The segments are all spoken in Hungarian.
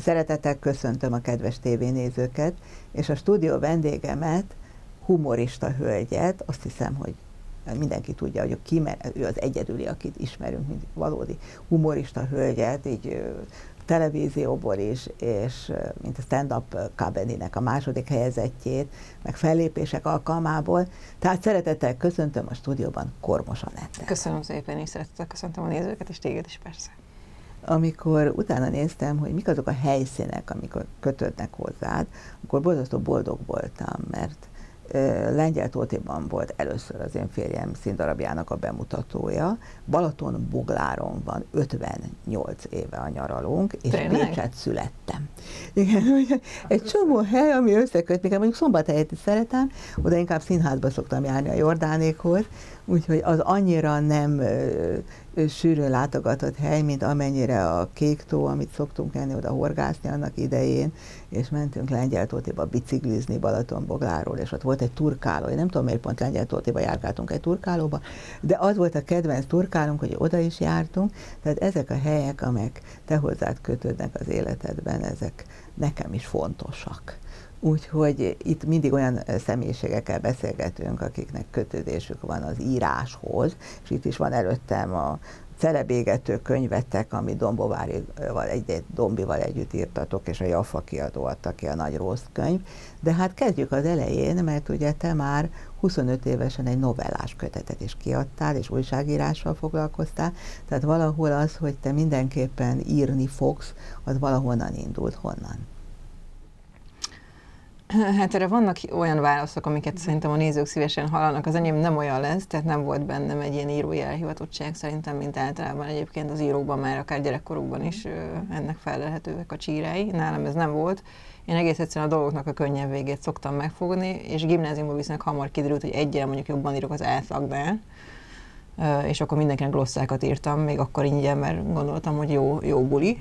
Szeretettel köszöntöm a kedves tévénézőket, és a stúdió vendégemet, humorista hölgyet, azt hiszem, hogy mindenki tudja, hogy ő az egyedüli, akit ismerünk, mint valódi humorista hölgyet, így televízióból is, és mint a stand-up comedy-nek a második helyezettjét, meg fellépések alkalmából. Tehát szeretettel köszöntöm a stúdióban Kormos Anettet. Köszönöm szépen, és szeretettel köszöntöm a nézőket, és téged is persze. Amikor utána néztem, hogy mik azok a helyszínek, amikor kötődnek hozzád, akkor borzasztó boldog voltam, mert Lengyel-Tótiban volt először az én férjem színdarabjának a bemutatója. Balaton-Bogláron van 58 éve a nyaralunk, és Pécset születtem. Igen, egy csomó hely, ami összeköt, még mondjuk Szombathelyet is szeretem, oda inkább színházba szoktam járni a Jordánékhoz, úgyhogy az annyira nem sűrűn látogatott hely, mint amennyire a Kéktó, amit szoktunk menni oda horgászni annak idején, és mentünk Lengyel-Tótiba biciklizni Balatonbogláról, és ott volt egy turkáló. Én nem tudom, miért pont Lengyel-Tótiba járkáltunk egy turkálóba, de az volt a kedvenc turkálunk, hogy oda is jártunk. Tehát ezek a helyek, amelyek te hozzád kötődnek az életedben, ezek nekem is fontosak. Úgyhogy itt mindig olyan személyiségekkel beszélgetünk, akiknek kötődésük van az íráshoz, és itt is van előttem a Celebégető könyvetek, ami Dombival együtt írtatok, és a Jaffa kiadó adta ki a Nagy Rossz könyv. De hát kezdjük az elején, mert ugye te már 25 évesen egy novellás kötetet is kiadtál, és újságírással foglalkoztál, tehát valahol az, hogy te mindenképpen írni fogsz, az valahonnan indult, honnan? Hát erre vannak olyan válaszok, amiket szerintem a nézők szívesen hallanak. Az enyém nem olyan lesz, tehát nem volt bennem egy ilyen írói elhivatottság szerintem, mint általában egyébként az írókban már akár gyerekkorukban is ennek felelhetőek a csírái. Nálam ez nem volt. Én egész egyszerűen a dolgoknak a könnyebb végét szoktam megfogni, és gimnáziumban viszont hamar kiderült, hogy egyel mondjuk jobban írok az átlagnál, és akkor mindenkinek glosszákat írtam, még akkor ingyen, mert gondoltam, hogy jó buli.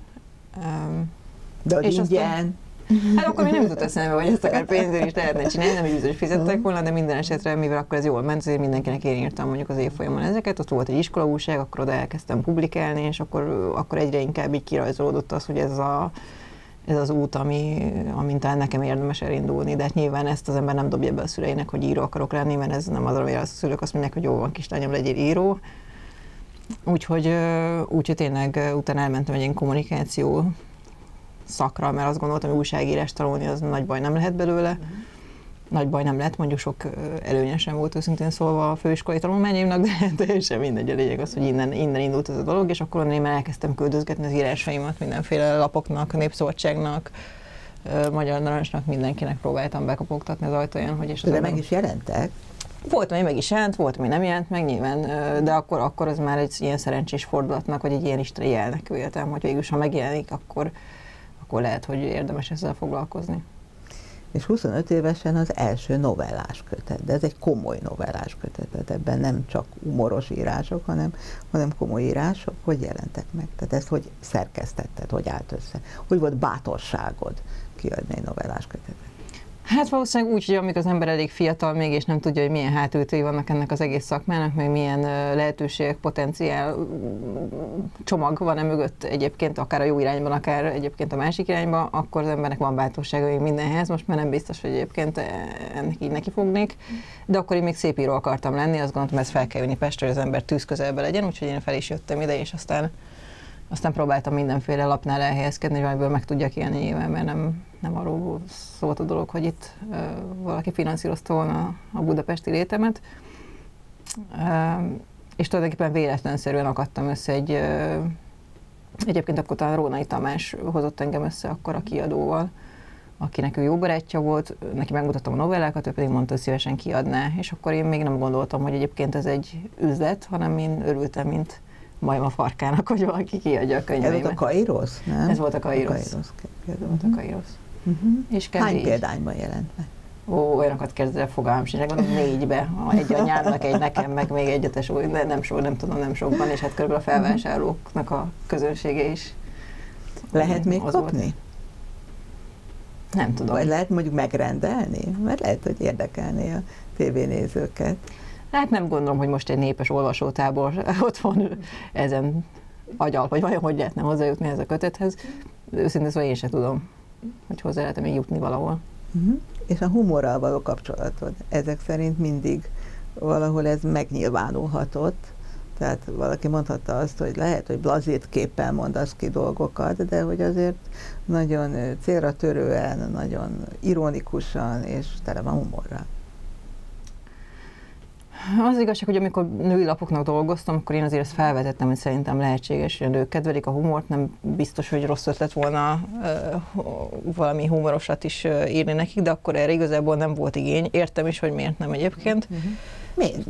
De hogy ingyen? Hát akkor még nem jutott eszembe, hogy ezt akár pénzért is lehetne csinálni, nem így fizettek volna, de minden esetre, mivel akkor ez jól ment, azért mindenkinek én írtam mondjuk az évfolyamon ezeket, ott volt egy iskolaújság, akkor oda elkezdtem publikálni, és akkor egyre inkább így kirajzolódott az, hogy ez az út, amin talán nekem érdemes elindulni, de hát nyilván ezt az ember nem dobja be a szüleinek, hogy író akarok lenni, mert ez nem az, amire a szülők azt mondják, hogy jó van, kislányom, legyél író. Úgyhogy tényleg utána elmentem egy ilyen kommunikáció szakra, mert azt gondoltam, hogy újságírást tanulni, az nagy baj nem lehet belőle. Nagy baj nem lett, mondjuk sok előnyesen volt őszintén szólva a főiskolai tanulmányaimnak, de teljesen mindegy, a lényeg az, hogy innen indult ez a dolog, és akkor onnan én már elkezdtem küldözgetni az írásaimat mindenféle lapoknak, Népszabadságnak, Magyar Narancsnak, mindenkinek próbáltam bekopogtatni az ajtaján, hogy és de meg is jelentek? Volt, ami meg is jelent, volt, ami nem jelent meg nyilván, de akkor az már egy ilyen szerencsés fordulatnak, vagy egy ilyen isteni jelnek véltem, hogy végülis, ha megjelenik, akkor lehet, hogy érdemes ezzel foglalkozni. És 25 évesen az első novellás kötet, de ez egy komoly novellás kötet, tehát ebben nem csak humoros írások, hanem komoly írások. Hogy jelentek meg? Tehát ezt hogy szerkesztetted, hogy állt össze? Hogy volt bátorságod kiadni egy novellás kötetet? Hát valószínűleg úgy, hogy amikor az ember elég fiatal még, és nem tudja, hogy milyen hátulütői vannak ennek az egész szakmának, meg milyen lehetőségek, potenciál csomag van mögött egyébként, akár a jó irányban, akár egyébként a másik irányban, akkor az embernek van bátorsága még mindenhez. Most már nem biztos, hogy egyébként ennek így nekifognék, de akkor én még szép író akartam lenni, azt gondoltam, ez fel kell jönni Pestre, hogy az ember tűz közelbe legyen, úgyhogy én fel is jöttem ide, és aztán próbáltam mindenféle lapnál elhelyezkedni, hogy valamiből meg tudjak élni nyilván, mert nem arról szólt a dolog, hogy itt valaki finanszírozta volna a budapesti létemet. És tulajdonképpen véletlenszerűen akadtam össze egyébként akkor talán Rónai Tamás hozott engem össze akkor a kiadóval, akinek ő jó barátja volt, neki megmutattam a novellákat, ő pedig mondta, hogy szívesen kiadná, és akkor én még nem gondoltam, hogy egyébként ez egy üzlet, hanem én örültem, mint majom a farkának, hogy valaki kiadja a könyveimet. Ez volt a Kairosz, nem? Ez volt a Kairosz. És hány példányban jelent meg? Olyanokat kezdve fogalmam sincs, gondolom 4-be, egy anyámnak, egy nekem, meg még egyetes, nem tudom, nem sokban, és hát körülbelül a felvásárlóknak a közönsége is. Lehet még kapni? Nem tudom. Vagy lehet mondjuk megrendelni? Mert lehet, hogy érdekelné a tévénézőket. Hát nem gondolom, hogy most egy népes olvasótábor ott van ezen agyal, vagy vajon hogy lehetne hozzájutni ez a kötethez. őszintén szóval én sem tudom, hogy hozzá lehet még jutni valahol. És a humorral való kapcsolatod, ezek szerint mindig valahol ez megnyilvánulhatott. Tehát valaki mondhatta azt, hogy lehet, hogy blazét képpel mondasz ki dolgokat, de hogy azért nagyon célra törően, nagyon ironikusan és tele van humorral. Az igazság, hogy amikor női lapoknak dolgoztam, akkor én azért ezt felvetettem, hogy szerintem lehetséges, hogy a nők kedvelik a humort, nem biztos, hogy rossz ötlet volna valami humorosat is írni nekik, de akkor erre igazából nem volt igény. Értem is, hogy miért nem egyébként. Miért?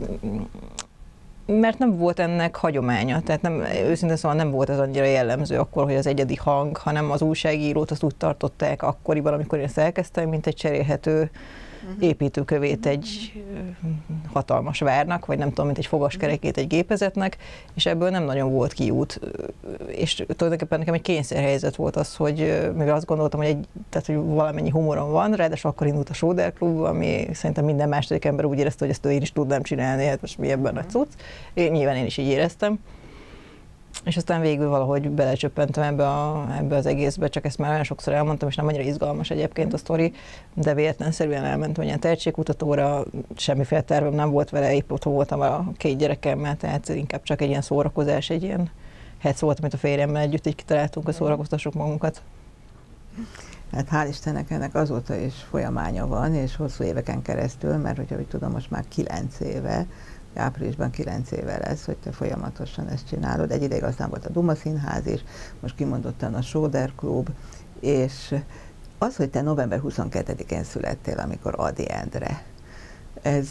Mert nem volt ennek hagyománya, tehát nem, őszintén szóval nem volt ez annyira jellemző akkor, hogy az egyedi hang, hanem az újságírót azt úgy tartották akkoriban, amikor én ezt elkezdtem, mint egy cserélhető építőkövét egy hatalmas várnak, vagy nem tudom, mint egy fogaskerekét egy gépezetnek, és ebből nem nagyon volt kiút. És tulajdonképpen nekem egy kényszerhelyzet volt az, hogy mivel azt gondoltam, hogy valamennyi humorom van, ráadásul akkor indult a Sóder Klub, ami szerintem minden második ember úgy érezte, hogy ezt én is tudnám csinálni, hát most mi ebben nagy cucc. Nyilván én is így éreztem. És aztán végül valahogy belecsöppentem ebbe az egészbe, csak ezt már olyan sokszor elmondtam, és nem annyira izgalmas egyébként a sztori, de véletlenszerűen elmentem ilyen tehetségkutatóra, semmiféle tervem nem volt vele, épp otthon voltam a 2 gyerekemmel, tehát inkább csak egy ilyen szórakozás, egy ilyen hec volt, amit a férjemmel együtt így kitaláltunk, hogy szórakoztassuk magunkat. Hát hál' Istennek ennek azóta is folyamánya van, és hosszú éveken keresztül, mert hogyha úgy tudom, most már 9 éve, áprilisban 9 éve lesz, hogy te folyamatosan ezt csinálod. Egy ideig aztán volt a Duma Színház is, most kimondottan a Sóder Klub, és az, hogy te november 22-én születtél, amikor Ady Endre, ez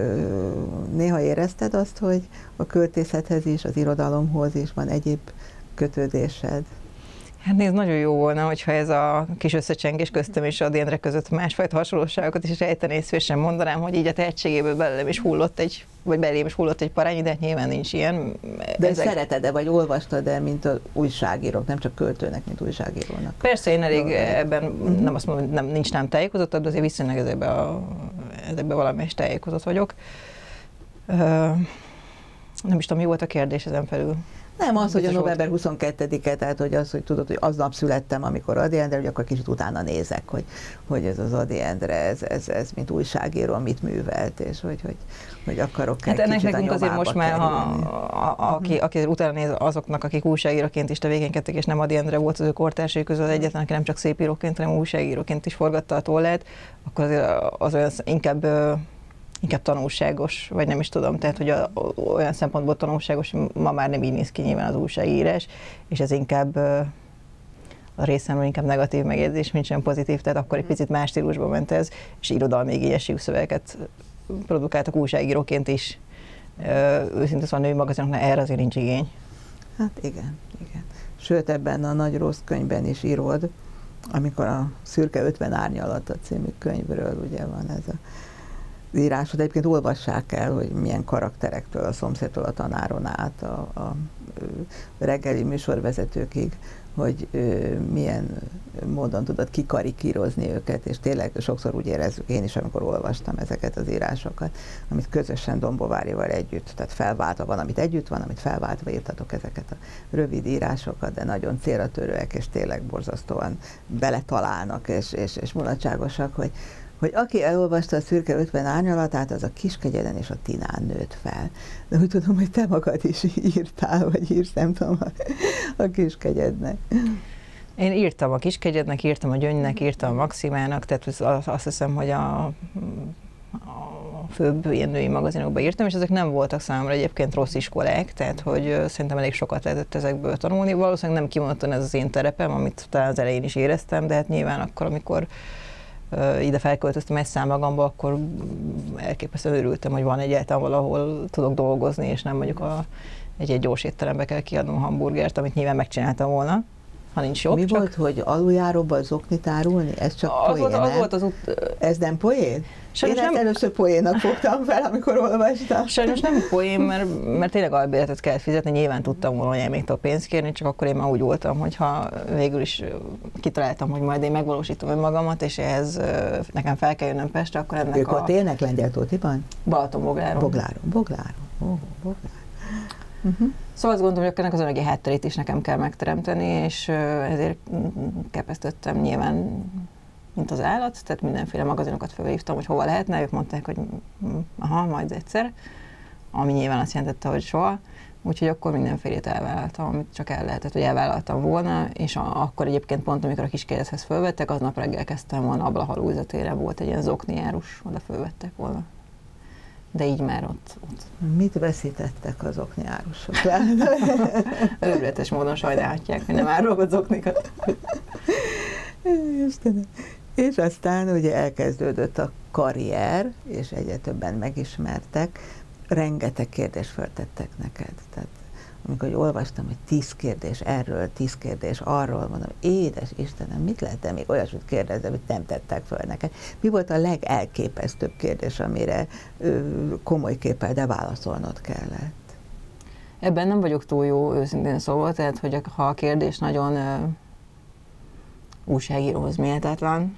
néha érezted azt, hogy a költészethez is, az irodalomhoz is van egyéb kötődésed? Hát nézd, nagyon jó volna, hogyha ez a kis összecsengés köztem és Ady Endre között másfajta hasonlóságokat is rejtenész, és sem mondanám, hogy így a tehetségéből belém is hullott egy parányi, de hát nyilván nincs ilyen. De ezek... szereted-e, vagy olvastad-e, mint az újságírók, nem csak költőnek, mint újságírónak? Persze, én elég ebben, nem azt mondom, hogy nincs nem tájékozottabb, de azért viszonylag ezekben valamelyest tájékozott vagyok. Nem is tudom, mi volt a kérdés ezen felül. Nem az, hogy a november 22-e, tehát hogy az, hogy tudod, hogy aznap születtem, amikor Ady Endre, hogy akkor kicsit utána nézek, hogy ez az Ady Endre, ez mint újságíró, mit művelt, és hogy akarok hát ennek nekünk azért most már, aki utána néz azoknak, akik újságíróként is tevékenykedtek, és nem Ady Endre volt az ő kortársai közül az egyetlen, aki nem csak szépíróként, hanem újságíróként is forgatta a tollát, akkor azért az olyan inkább tanulságos, vagy nem is tudom, tehát hogy olyan szempontból tanulságos, hogy ma már nem így néz ki nyilván az újságírás, és ez inkább a részemről inkább negatív megjegyzés, mint sem pozitív, tehát akkor egy picit más stílusban ment ez, és irodalmi igényességű szövegeket produkáltak újságíróként is. Őszintén szóval a női magazinoknál erre azért nincs igény. Hát igen. Sőt, ebben a nagy rossz könyvben is írod, amikor a Szürke 50 árnyalata című könyvről ugye van ez a írásod, egyébként olvassák el, hogy milyen karakterektől, a szomszédtól a tanáron át, a reggeli műsorvezetőkig, hogy milyen módon tudod kikarikírozni őket, és tényleg sokszor úgy érezzük én is, amikor olvastam ezeket az írásokat, amit közösen Dombovárival együtt, tehát felváltva van, amit együtt van, amit felváltva írtatok ezeket a rövid írásokat, de nagyon célra törőek, és tényleg borzasztóan beletalálnak, és mulatságosak, hogy aki elolvasta a Szürke 50 árnyalatát, az a Kiskegyeden és a Tinán nőtt fel. De úgy tudom, hogy te magad is írtál, vagy írsz, nem tudom, a Kiskegyednek. Én írtam a Kiskegyednek, írtam a Gyöngynek, írtam a Maximának, tehát azt hiszem, hogy a főbb ilyen női magazinokban írtam, és ezek nem voltak számomra egyébként rossz iskolák, tehát hogy szerintem elég sokat lehetett ezekből tanulni. Valószínűleg nem kimondottan ez az én terepem, amit talán az elején is éreztem, de hát nyilván akkor, amikor ide felköltöztem egy számagamba, akkor elképesztően örültem, hogy van egyáltalán valahol tudok dolgozni, és nem mondjuk egy gyors étterembe kell kiadnom a hamburgert, amit nyilván megcsináltam volna, ha nincs jobb. Mi csak... volt, hogy aluljáróban zoknit árulni? Ez csak poén, az volt az Ez nem poén? Sajnos én nem... először poénnak fogtam fel, amikor olvastam. Sajnos nem poén, mert tényleg albérletet kell fizetni, nyilván tudtam volna anyáméktól pénzt kérni, csak akkor én már úgy voltam, hogyha végül is kitaláltam, hogy majd én megvalósítom önmagamat, és ehhez nekem fel kell jönnöm Pestre, akkor ennek ők ott élnek Lengyeltótiban? Balatonbogláron. Bogláron. Szóval azt gondolom, hogy ennek az anyagi hátterét is nekem kell megteremteni, és ezért kepesztettem nyilván, mint az állat, tehát mindenféle magazinokat felhívtam, hogy hova lehetne, ők mondták, hogy aha, majd egyszer, ami nyilván azt jelentette, hogy soha. Úgyhogy akkor mindenfélét elvállaltam, amit csak el lehetett, hogy elvállaltam volna, és akkor egyébként pont, amikor a kiskérdezhez fölvettek, aznap reggel kezdtem volna Ablahalújza téren, volt egy ilyen zokniárus, oda fölvettek volna. De így már ott. Mit veszítettek az okniárusok? Őrületes módon sajnálhatják, hogy nem árulgat zoknikat. Istenem. És aztán ugye elkezdődött a karrier, és egyre többen megismertek, rengeteg kérdést föltettek neked. Tehát amikor olvastam, hogy 10 kérdés erről, 10 kérdés arról, mondom, édes Istenem, mit lehet még olyasmit kérdezni, amit nem tettek föl neked? Mi volt a legelképesztőbb kérdés, amire komoly képpel, de válaszolnod kellett? Ebben nem vagyok túl jó, őszintén szóval, tehát hogy ha a kérdés nagyon újságíróhoz méltatlan,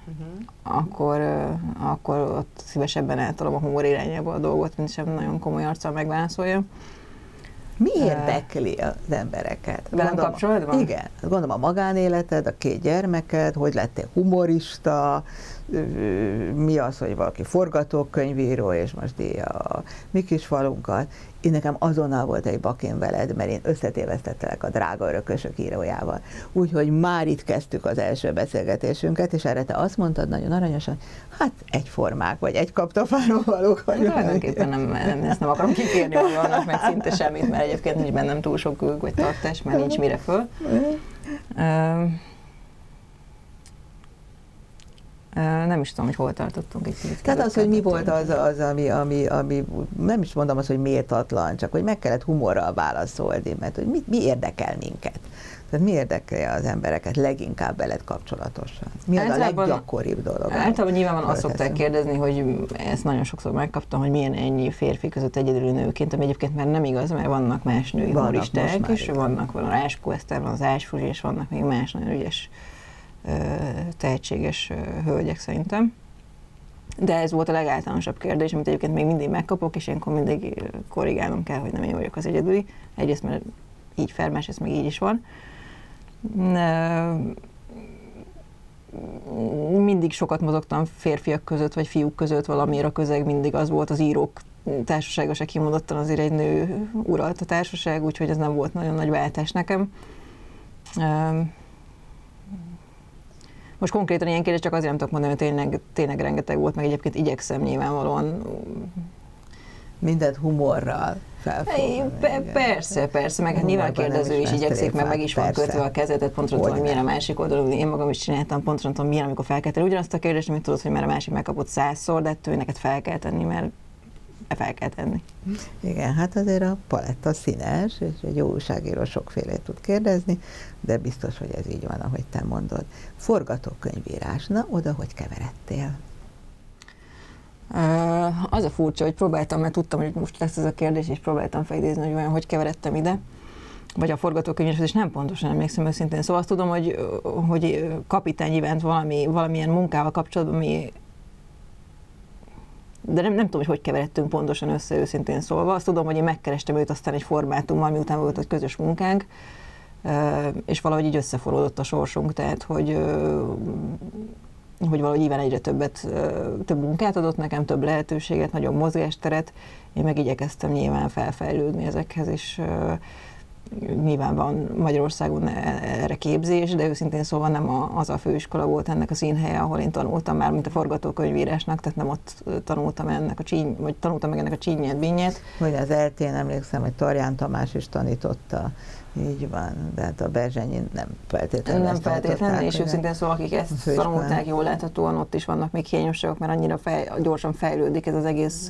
akkor ott szívesebben eltolom a humor irányába a dolgot, mint sem nagyon komoly arccal megválaszoljam. Mi érdekli az embereket? Velem kapcsolatban? Igen. Gondolom a magánéleted, a 2 gyermeked, hogy lettél humorista, mi az, hogy valaki forgatókönyvíró, és most a mi kis falunkat. Én nekem azonnal volt egy bakén veled, mert én összetévesztettelek a Drága örökösök írójával. Úgyhogy már itt kezdtük az első beszélgetésünket, és erre te azt mondtad nagyon aranyosan, hát egyformák, vagy egy kaptafáról valók vagyunk. Tulajdonképpen ezt nem akarom kikérni magamnak, meg szinte semmit, mert egyébként nincs bennem túl sok ülg vagy tartás, mert nincs mire föl. Nem is tudom, hogy hol tartottunk egy kicsit. Tehát az, hogy mi volt az ami nem is mondom azt, hogy méltatlan, csak hogy meg kellett humorral válaszolni, mert hogy mi érdekel minket. Tehát mi érdekelje az embereket leginkább veled kapcsolatosan? Mi az a leggyakoribb dolog? Általában nyilván azt szokták kérdezni, hogy ezt nagyon sokszor megkaptam, hogy milyen ennyi férfi között egyedüli nőként, ami egyébként már nem igaz, mert vannak más női humoristák is, vannak a Ráskó Eszter, van az Ács Fruzsi, és vannak még más nagyon ügyes, tehetséges hölgyek szerintem. De ez volt a legáltalánosabb kérdés, amit egyébként még mindig megkapok, és ilyenkor mindig korrigálnom kell, hogy nem én vagyok az egyedüli. Egyrészt, mert így fel, másrészt meg így is van. Mindig sokat mozogtam férfiak között, vagy fiúk között, valamiért a közeg mindig az volt, az írók társasága se kimondottan azért egy nő uralt a társaság, úgyhogy ez nem volt nagyon nagy váltás nekem. Most konkrétan ilyen kérdés csak azért nem tudok mondani, hogy tényleg rengeteg volt, meg egyébként igyekszem nyilvánvalóan. Mindent humorral felfogni. Persze, meg nyilván a kérdező is igyekszik, meg is van kötve a kezetet, pontosan tudom, hogy milyen a másik oldalon. Én magam is csináltam, pontosan tudom, milyen, amikor fel kell tenni ugyanazt a kérdést, amit tudod, hogy már a másik megkapott 100-szor, de ettől neked fel kell tenni, mert fel kell tenni. Igen, hát azért a paletta színes, és egy jó újságíró sokfélét tud kérdezni, de biztos, hogy ez így van, ahogy te mondod. Forgatókönyvírás, na oda hogy keveredtél? Az a furcsa, hogy próbáltam, mert tudtam, hogy most lesz ez a kérdés, és próbáltam felidézni, hogy olyan, hogy keveredtem ide, vagy a forgatókönyvíráshoz, és nem pontosan emlékszem őszintén. Szóval azt tudom, hogy kapitány event valamilyen munkával kapcsolatban, de nem tudom, hogy keveredtünk pontosan össze, őszintén szólva. Azt tudom, hogy én megkerestem őt aztán egy formátummal, miután volt egy közös munkánk, és valahogy így összeforródott a sorsunk, tehát hogy valahogy nyilván egyre több munkát adott nekem, több lehetőséget, nagyobb mozgásteret. Én meg igyekeztem nyilván felfejlődni ezekhez, és nyilván van Magyarországon erre képzés, de őszintén szóval nem az a főiskola volt ennek a színhelye, ahol én tanultam már, mint a forgatókönyvírásnak, tehát nem ott tanultam tanultam meg ennek a csínyet, bínyet. Hogy az eltén emlékszem, hogy Tarján Tamás is tanította, így van, de hát a Berzsenyin nem feltétlenül. Nem feltétlenül, és őszintén szóval, akik ezt tanulták jól láthatóan, ott is vannak még hiányosságok, mert annyira gyorsan fejlődik ez az egész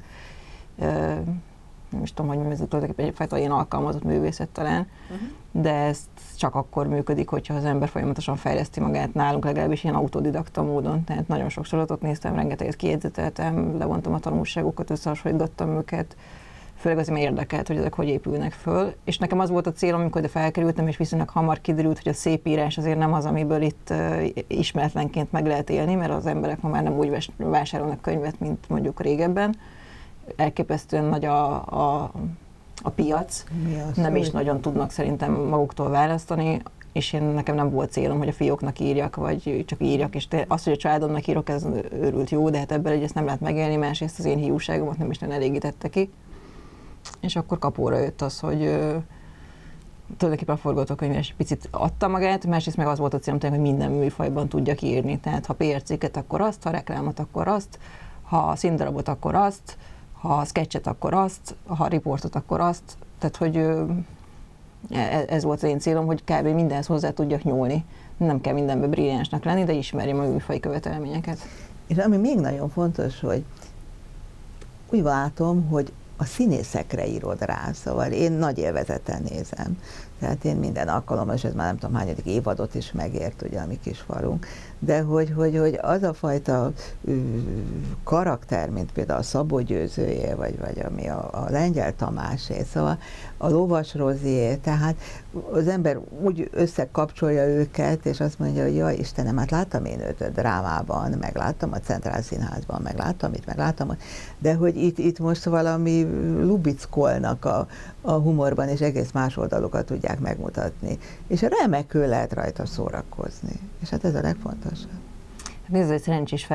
nem is tudom, hogy ez tulajdonképpen egyfajta ilyen alkalmazott művészet talán, de ez csak akkor működik, hogyha az ember folyamatosan fejleszti magát, nálunk legalábbis ilyen autodidakta módon. Tehát nagyon sok sorozatot néztem, rengeteget kijegyzeteltem, levontam a tanulságokat, összehasonlítottam őket, főleg azért érdekelt, hogy ezek hogy épülnek föl. És nekem az volt a célom, amikor ide felkerültem, és viszonylag hamar kiderült, hogy a szép írás azért nem az, amiből itt ismeretlenként meg lehet élni, mert az emberek ma már nem úgy vásárolnak könyvet, mint mondjuk régebben. Elképesztően nagy a a piac, nem is nagyon tudnak szerintem maguktól választani, és nekem nem volt célom, hogy a fióknak írjak, vagy csak írjak, és az, hogy a családomnak írok, ez őrült jó, de hát ebből egyrészt nem lehet megélni, másrészt az én hiúságomat nem is nem elégítette ki. És akkor kapóra jött az, hogy tulajdonképpen a forgatókönyvben is picit adta magát, másrészt meg az volt a célom, hogy minden műfajban tudjak írni. Tehát ha PR cikket, akkor azt, ha reklámot, akkor azt, ha színdarabot, akkor azt, ha sketchet, akkor azt, ha riportot, akkor azt. Tehát, hogy ez volt az én célom, hogy kb. Mindenhez hozzá tudjak nyúlni. Nem kell mindenben brilliánsnak lenni, de ismerjem a műfaj követelményeket. És ami még nagyon fontos, hogy úgy látom, hogy a színészekre írod rá, szóval én nagy élvezettel nézem. Tehát én minden alkalommal, és ez már nem tudom hányadik évadot is megért, ugye, a mi kis falunk, de hogy az a fajta karakter, mint például a Szabó Győzőjé, vagy ami a Lengyel Tamásé, szóval a Lovas Rozié, tehát az ember úgy összekapcsolja őket, és azt mondja, hogy jaj, Istenem, hát láttam én őt a drámában, meg láttam a Centrál Színházban, meg láttam itt, meg láttam ott, de hogy itt most valami lubickolnak a humorban, és egész más oldalokat tudják megmutatni. És remekül lehet rajta szórakozni. És hát ez a legfontosabb. Ez egy szerencsés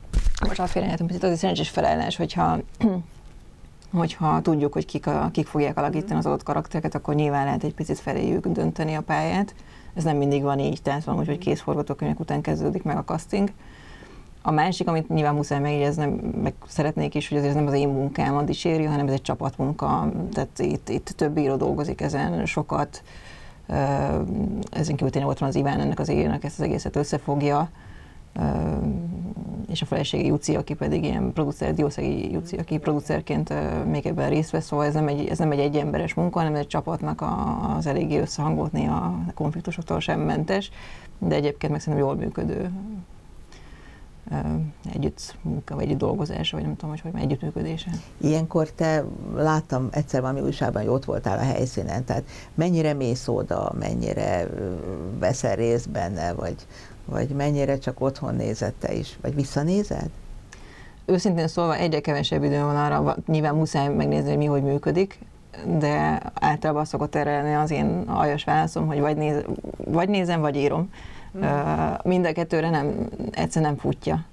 felállás, hogyha tudjuk, hogy kik fogják alakítani az adott karaktereket, akkor nyilván lehet egy picit feléjük dönteni a pályát. Ez nem mindig van így, tehát van úgy, hogy kész forgatókönyvek után kezdődik meg a casting. A másik, amit nyilván muszáj megjegyeznem, meg szeretnék is, hogy ez nem az én munkámat dicséri, hanem ez egy csapatmunka, tehát itt több író dolgozik ezen sokat. Ezen kívül tényleg ott van az Iván, ennek az írónak ezt az egészet összefogja, és a felesége Juci, aki pedig ilyen producer, Diószegi Juci, aki producerként még ebben részt vesz, szóval ez nem egy egyemberes munka, hanem egy csapatnak az eléggé összehangolt, néha konfliktusoktól sem mentes, de egyébként meg szerintem jól működő együtt munka, vagy együtt dolgozása, vagy nem tudom, hogy együttműködése. Ilyenkor te láttam egyszer valami újságban, hogy ott voltál a helyszínen, tehát mennyire mész oda, mennyire veszel részt benne, vagy mennyire csak otthon nézed te is, vagy visszanézed? Őszintén szólva egyre kevesebb időm van arra, nyilván muszáj megnézni, hogy mi hogy működik, de általában az szokott erre lenni az én aljas válaszom, hogy vagy nézem, vagy írom. Mind a kettőre egyszerűen nem futja.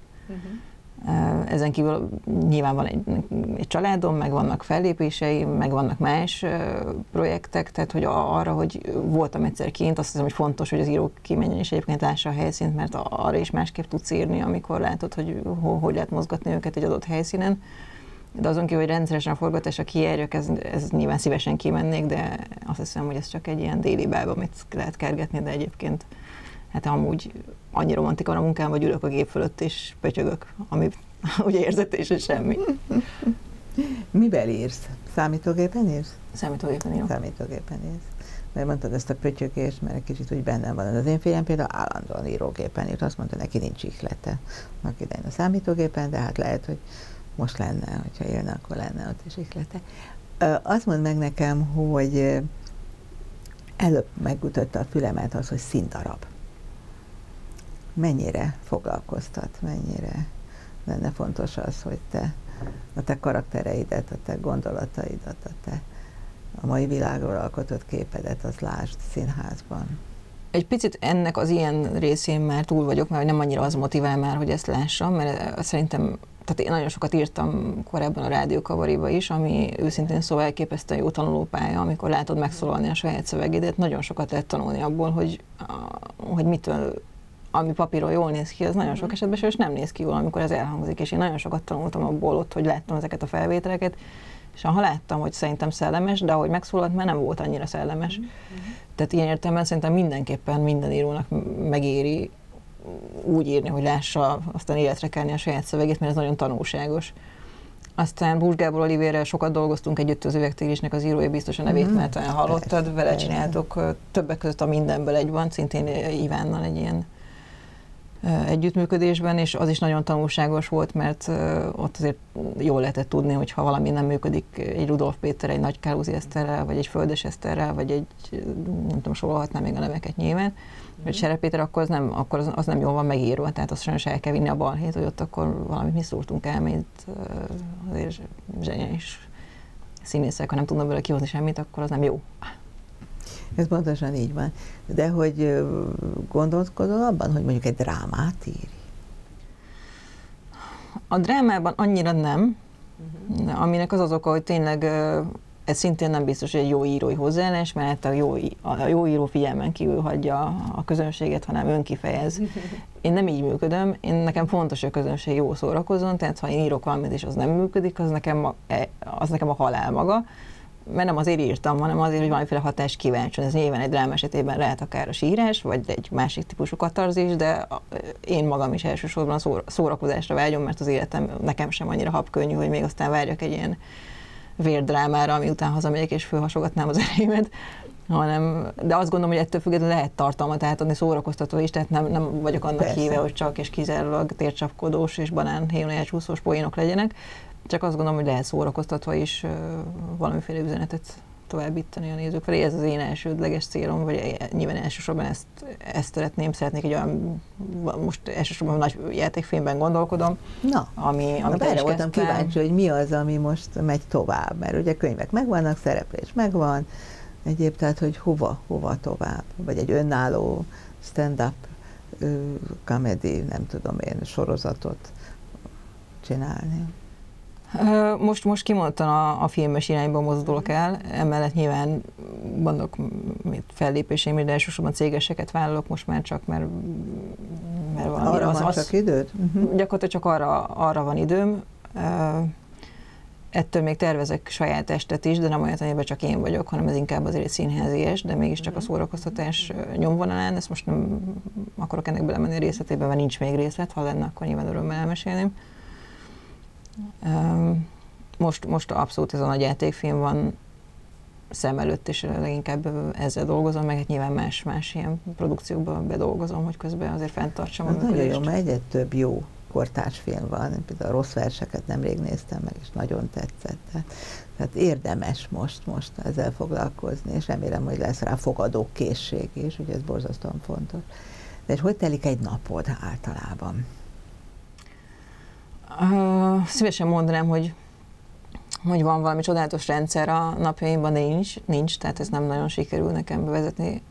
Ezen kívül nyilván van egy családom, meg vannak fellépéseim, meg vannak más projektek, tehát hogy arra, hogy voltam egyszer kint, azt hiszem, hogy fontos, hogy az író kimenjen és egyébként lássa a helyszínt, mert arra is másképp tudsz írni, amikor látod, hogy lehet mozgatni őket egy adott helyszínen. De azon kívül, hogy rendszeresen a forgatásra kijárjak, ez nyilván szívesen kimennék, de azt hiszem, hogy ez csak egy ilyen déli bába, amit lehet kergetni, de egyébként hát amúgy annyi romantika van a munkám, hogy ülök a gép fölött és pötyögök, ami ugye érzetés, és semmi. Mivel írsz? Számítógépen írsz? Számítógépen írok. Számítógépen írsz. Mert mondtad ezt a pötyögést, mert egy kicsit úgy bennem van. Az én férjem például állandóan írógépen írt, azt mondta, neki nincs ihlete. Annak idején a számítógépen, de hát lehet, hogy most lenne, hogyha élne, akkor lenne ott is ihlete. Azt mondd meg nekem, hogy előbb megütötte a fülemet az, hogy színdarab. Mennyire foglalkoztat, mennyire lenne fontos az, hogy a te karaktereidet, a te gondolataidat, a mai világról alkotott képedet, azt lásd színházban. Egy picit ennek az ilyen részén már túl vagyok, mert nem annyira az motivál már, hogy ezt lássam, mert szerintem, tehát én nagyon sokat írtam korábban a rádiókavariba is, ami őszintén szóval elképesztően jó tanulópálya, amikor látod megszólalni a saját szövegedet, nagyon sokat lehet tanulni abból, hogy mitől, ami papíron jól néz ki, az nagyon sok esetben és nem néz ki jól, amikor ez elhangzik, és én nagyon sokat tanultam abból ott, hogy láttam ezeket a felvételeket, és ha láttam, hogy szerintem szellemes, de ahogy megszólalt, már nem volt annyira szellemes. Tehát ilyen értelemben szerintem mindenképpen minden írónak megéri úgy írni, hogy lássa, aztán életre kelni a saját szövegét, mert ez nagyon tanulságos. Aztán Bús Gábor Olivérrel sokat dolgoztunk együtt, az Üvegtigrisnek az írója, biztos a nevét, mert talán hallottad, vele csináltok többek között a Mindenből egy van, szintén Ivánnal egy ilyen együttműködésben, és az is nagyon tanulságos volt, mert ott azért jól lehetett tudni, hogy ha valami nem működik egy Rudolf Péterrel, egy Nagy Kálózi Eszterrel, vagy egy Földes Eszterrel, vagy egy, nem tudom, sorolhatnám még a neveket nyilván, vagy Serep Péter, akkor az nem jól van megírva, tehát azt sajnos el kell vinni a balhét, hogy ott akkor valamit mi szúrtunk el, mint azért zseniális színészek, ha nem tudnak belőle kihozni semmit, akkor az nem jó. Ez pontosan így van. De hogy gondolkodol abban, hogy mondjuk egy drámát írj? A drámában annyira nem, aminek az az oka, hogy tényleg ez szintén nem biztos, hogy egy jó írói hozzáállás, mert a jó író figyelmen kívül hagyja a közönséget, hanem önkifejez. Én nem így működöm, nekem fontos, hogy a közönség jól szórakozzon, tehát ha én írok valamit, és az nem működik, az nekem a halál maga, mert nem azért írtam, hanem azért, hogy valamiféle hatást kiváltson. Ez nyilván egy dráma esetében lehet akár a sírás, vagy egy másik típusú katarzis, de én magam is elsősorban a szórakozásra vágyom, mert az életem nekem sem annyira habkönnyű, hogy még aztán várjak egy ilyen vérdrámára, ami után hazamegyek és fölhasogatnám az ereimet, de azt gondolom, hogy ettől függetlenül lehet tartalmat átadni, szórakoztató is, tehát nem vagyok annak híve, hogy csak és kizárólag tércsapkodós és banánhéjon elcsúszós poénok legyenek, csak azt gondolom, hogy lehet szórakoztatva is valamiféle üzenetet továbbítani a nézők felé. Ez az én elsődleges célom, vagy nyilván elsősorban ezt szeretnék egy olyan, most elsősorban nagy játékfilmben gondolkodom, amit erre voltam kíváncsi, hogy mi az, ami most megy tovább, mert ugye könyvek megvannak, szereplés megvan, egyéb, tehát hogy hova tovább, vagy egy önálló stand-up comedy, nem tudom én, sorozatot csinálni. Most kimondtan a filmes irányba mozdulok el, emellett nyilván vannak fellépéseim, de elsősorban cégeseket vállalok most már csak, mert valami arra van csak időd? Gyakorlatilag csak arra van időm. Ettől még tervezek saját estet is, de nem olyan, amiben csak én vagyok, hanem ez inkább azért egy színházies, de mégiscsak a szórakoztatás nyomvonalán. Ezt most nem akarok ennek belemenni részletében, mert nincs még részlet, ha lenne, akkor nyilván örömmel elmesélném. Most abszolút ez a nagy játékfilm van szem előtt, és leginkább ezzel dolgozom, meg hát nyilván más ilyen produkciókban bedolgozom, hogy közben azért fenntartsam a működést. Nagyon jó, mert egyre több jó kortárs film van, például a Rossz verseket nemrég néztem meg, és nagyon tetszett. Tehát érdemes most ezzel foglalkozni, és remélem, hogy lesz rá fogadókészség is, ugye ez borzasztóan fontos. De és hogy telik egy napod általában? Szívesen mondanám, hogy van valami csodálatos rendszer a napjaimban, de nincs, tehát ez nem nagyon sikerül nekem bevezetni.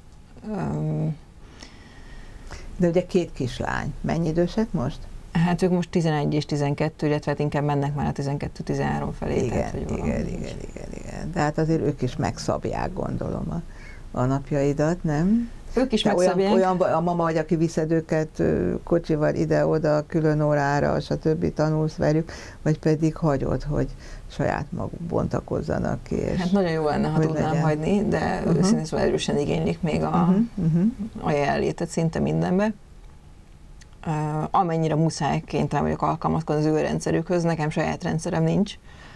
De ugye 2 kislány, mennyi idősek most? Hát ők most 11 és 12, illetve hát inkább mennek már a 12-13 felé. Igen. De hát azért ők is megszabják, gondolom, a napjaidat, nem? Ők is megszabják. Olyan a mama vagy, aki viszed őket kocsival ide-oda, külön órára, stb. Tanulsz velük, vagy pedig hagyod, hogy saját maguk bontakozzanak ki. Hát nagyon jó lenne, ha tudnám hagyni, de őszintén szóval erősen igénylik még a jelenlétet szinte mindenbe. Amennyire muszáj kénytelen vagyok alkalmazkodni az ő rendszerükhöz, nekem saját rendszerem nincs.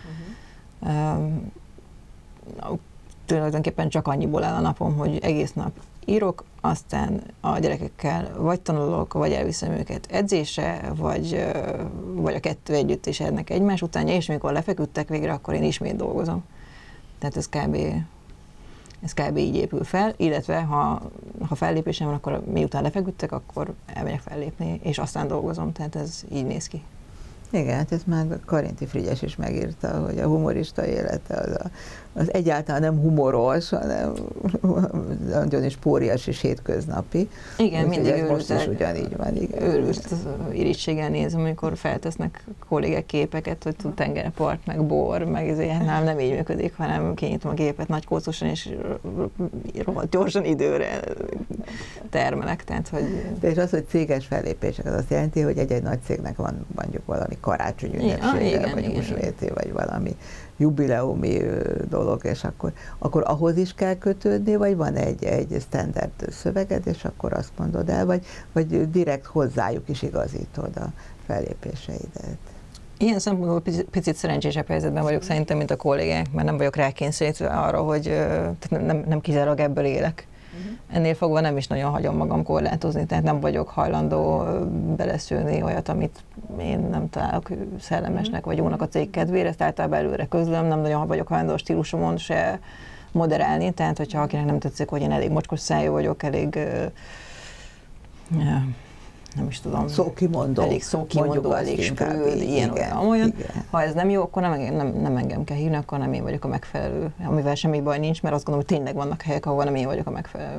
Tulajdonképpen csak annyiból áll a napom, hogy egész nap írok, aztán a gyerekekkel vagy tanulok, vagy elviszem őket edzésre, vagy a kettő együtt is ennek egymás után, és amikor lefeküdtek végre, akkor én ismét dolgozom. Tehát ez kb. Így épül fel, illetve ha fellépésem van, akkor miután lefeküdtek, akkor elmegyek fellépni, és aztán dolgozom, tehát ez így néz ki. Igen, hát ezt már Karinti Frigyes is megírta, hogy a humorista élete az egyáltalán nem humoros, hanem nagyon is pórias és hétköznapi. Igen, mindig őrült. Most is ugyanígy van, igen. Őrült irítséggel nézem, amikor feltesznek kollégák képeket, hogy tengerpart, meg bor, meg ezért nem így működik, hanem kinyitom a gépet nagy kócosan, és rohadt gyorsan időre termelek. Tehát, hogy... És az, hogy céges fellépések, az azt jelenti, hogy egy-egy nagy cégnek van mondjuk valami karácsonyi ünnepsége, vagy húsvéti, vagy valami jubileumi dolog, és akkor ahhoz is kell kötődni, vagy van egy standard szöveged, és akkor azt mondod el, vagy direkt hozzájuk is igazítod a fellépéseidet? Ilyen szempontból picit szerencsésebb helyzetben vagyok szerintem, mint a kollégák, mert nem vagyok rákényszerítve arra, hogy nem kizárólag ebből élek. Ennél fogva nem is nagyon hagyom magam korlátozni, tehát nem vagyok hajlandó beleszülni olyat, amit én nem találok szellemesnek vagy jónak a cég kedvére, ezt általában előre közlöm, nem nagyon vagyok hajlandó a stílusomon se moderálni, tehát hogyha akinek nem tetszik, hogy én elég mocskos szájú vagyok, elég nem is tudom. Szókimondó. Elég szókimondó, elég spröd, ilyen olyan. Ha ez nem jó, akkor nem engem kell hívni, akkor nem én vagyok a megfelelő. Amivel semmi baj nincs, mert azt gondolom, hogy tényleg vannak helyek, ahol nem én vagyok a megfelelő.